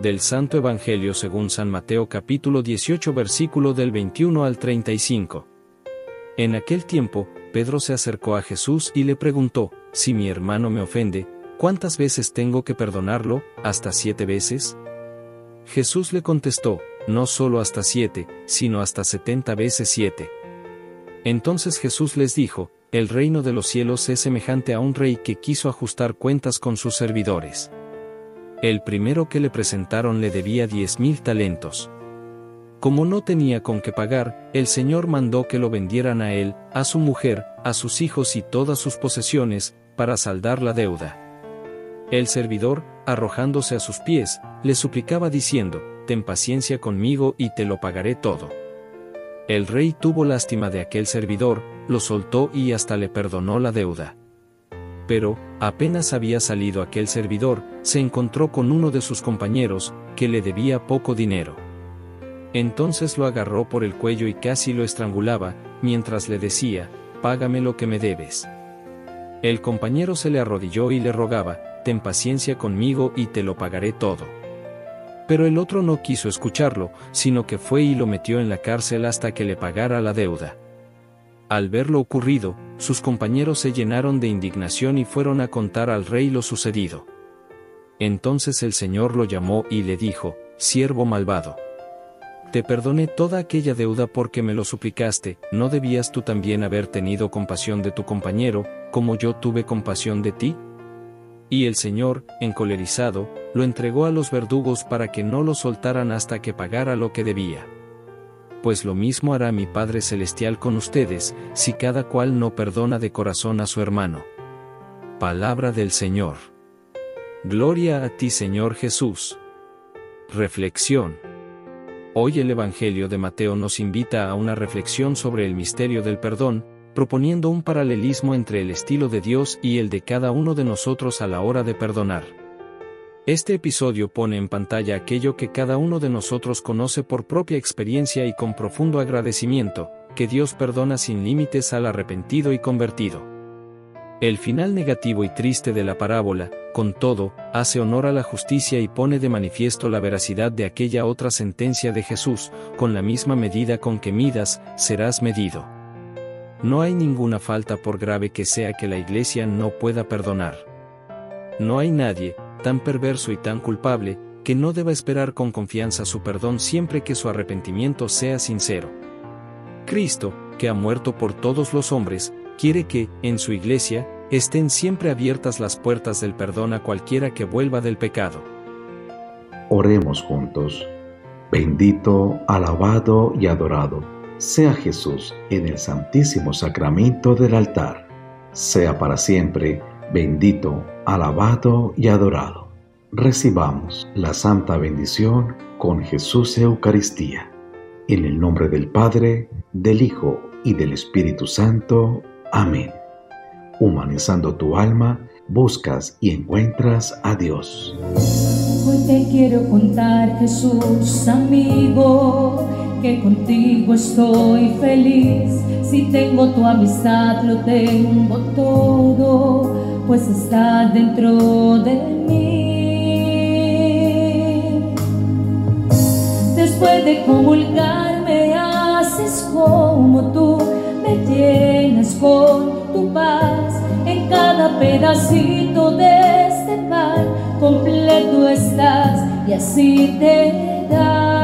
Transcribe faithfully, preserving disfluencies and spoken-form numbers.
Del Santo Evangelio según San Mateo capítulo dieciocho versículo del veintiuno al treinta y cinco. En aquel tiempo, Pedro se acercó a Jesús y le preguntó: si mi hermano me ofende, ¿cuántas veces tengo que perdonarlo? ¿Hasta siete veces? Jesús le contestó: no solo hasta siete, sino hasta setenta veces siete. Entonces Jesús les dijo: el reino de los cielos es semejante a un rey que quiso ajustar cuentas con sus servidores. El primero que le presentaron le debía diez mil talentos. Como no tenía con qué pagar, el Señor mandó que lo vendieran a él, a su mujer, a sus hijos y todas sus posesiones, para saldar la deuda. El servidor, arrojándose a sus pies, le suplicaba diciendo: ten paciencia conmigo y te lo pagaré todo. El rey tuvo lástima de aquel servidor, lo soltó y hasta le perdonó la deuda. Pero, apenas había salido aquel servidor, se encontró con uno de sus compañeros, que le debía poco dinero. Entonces lo agarró por el cuello y casi lo estrangulaba, mientras le decía: págame lo que me debes. El compañero se le arrodilló y le rogaba: ten paciencia conmigo y te lo pagaré todo. Pero el otro no quiso escucharlo, sino que fue y lo metió en la cárcel hasta que le pagara la deuda. Al ver lo ocurrido, sus compañeros se llenaron de indignación y fueron a contar al rey lo sucedido. Entonces el Señor lo llamó y le dijo: siervo malvado, te perdoné toda aquella deuda porque me lo suplicaste. ¿No debías tú también haber tenido compasión de tu compañero, como yo tuve compasión de ti? Y el Señor, encolerizado, lo entregó a los verdugos para que no lo soltaran hasta que pagara lo que debía. Pues lo mismo hará mi Padre Celestial con ustedes, si cada cual no perdona de corazón a su hermano. Palabra del Señor. Gloria a ti, Señor Jesús. Reflexión. Hoy el Evangelio de Mateo nos invita a una reflexión sobre el misterio del perdón, proponiendo un paralelismo entre el estilo de Dios y el de cada uno de nosotros a la hora de perdonar. Este episodio pone en pantalla aquello que cada uno de nosotros conoce por propia experiencia y con profundo agradecimiento, que Dios perdona sin límites al arrepentido y convertido. El final negativo y triste de la parábola, con todo, hace honor a la justicia y pone de manifiesto la veracidad de aquella otra sentencia de Jesús: con la misma medida con que midas, serás medido. No hay ninguna falta, por grave que sea, que la Iglesia no pueda perdonar. No hay nadie tan perverso y tan culpable, que no deba esperar con confianza su perdón siempre que su arrepentimiento sea sincero. Cristo, que ha muerto por todos los hombres, quiere que, en su Iglesia, estén siempre abiertas las puertas del perdón a cualquiera que vuelva del pecado. Oremos juntos. Bendito, alabado y adorado sea Jesús en el Santísimo Sacramento del altar. Sea para siempre bendito, alabado y adorado. Recibamos la santa bendición con Jesús Eucaristía. En el nombre del Padre, del Hijo y del Espíritu Santo. Amén. Humanizando tu alma, buscas y encuentras a Dios. Hoy te quiero contar, Jesús amigo, que contigo estoy feliz. Si tengo tu amistad, lo tengo todo, pues está dentro de mí. Después de comulgar me haces como tú, me llenas con tu paz. En cada pedacito de este pan completo estás, y así te das.